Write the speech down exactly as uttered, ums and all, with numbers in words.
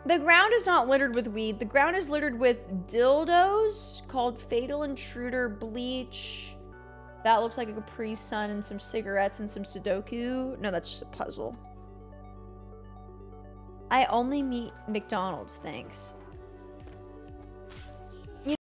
The ground is not littered with weed. The ground is littered with dildos called Fatal Intruder, bleach. That looks like a Capri Sun and some cigarettes and some Sudoku. No, that's just a puzzle. I only meet McDonald's, thanks.